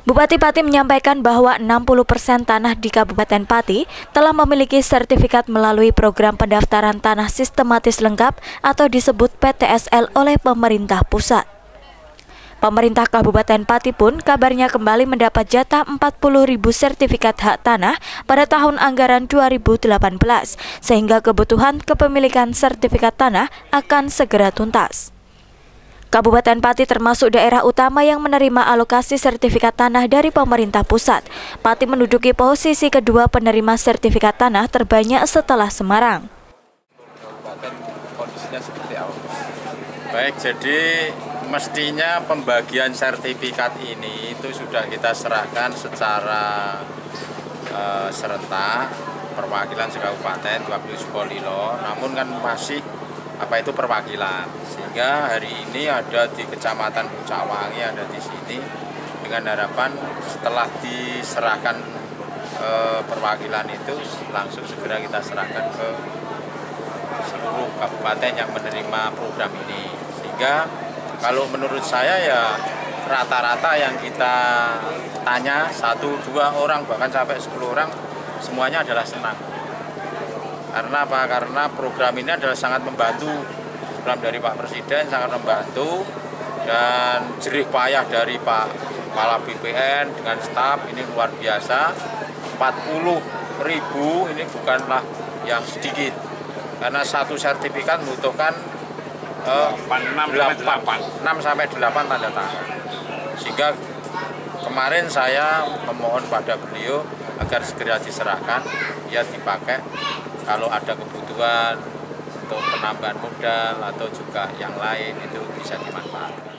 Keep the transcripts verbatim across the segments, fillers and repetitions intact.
Bupati Pati menyampaikan bahwa enam puluh persen tanah di Kabupaten Pati telah memiliki sertifikat melalui program pendaftaran tanah sistematis lengkap atau disebut P T S L oleh pemerintah pusat. Pemerintah Kabupaten Pati pun kabarnya kembali mendapat jatah empat puluh ribu sertifikat hak tanah pada tahun anggaran dua ribu delapan belas, sehingga kebutuhan kepemilikan sertifikat tanah akan segera tuntas. Kabupaten Pati termasuk daerah utama yang menerima alokasi sertifikat tanah dari pemerintah pusat. Pati menduduki posisi kedua penerima sertifikat tanah terbanyak setelah Semarang. Kabupaten kondisinya seperti apa? Baik, jadi mestinya pembagian sertifikat ini itu sudah kita serahkan secara uh, serentak, perwakilan sekabupaten dua puluh Sukolilo, namun kan masih apa itu perwakilan, sehingga hari ini ada di Kecamatan Pucakwangi, ada di sini, dengan harapan setelah diserahkan eh, perwakilan itu langsung segera kita serahkan ke seluruh kabupaten yang menerima program ini, sehingga kalau menurut saya ya rata-rata yang kita tanya satu dua orang bahkan sampai sepuluh orang semuanya adalah senang. Karena apa? Karena program ini adalah sangat membantu, program dari Pak Presiden sangat membantu, dan jerih payah dari Pak Kepala B P N dengan staf ini luar biasa. empat puluh ribu ini bukanlah yang sedikit, karena satu sertifikat membutuhkan eh, enam sampai delapan tanda tangan. Sehingga kemarin saya memohon pada beliau agar segera diserahkan, ya dipakai kalau ada kebutuhan untuk penambahan modal atau juga yang lain itu bisa dimanfaatkan.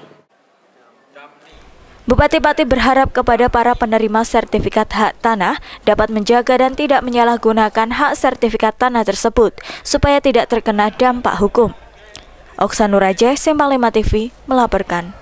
Bupati Pati berharap kepada para penerima sertifikat hak tanah dapat menjaga dan tidak menyalahgunakan hak sertifikat tanah tersebut supaya tidak terkena dampak hukum. Oksanuraja, Sembang lima T V melaporkan.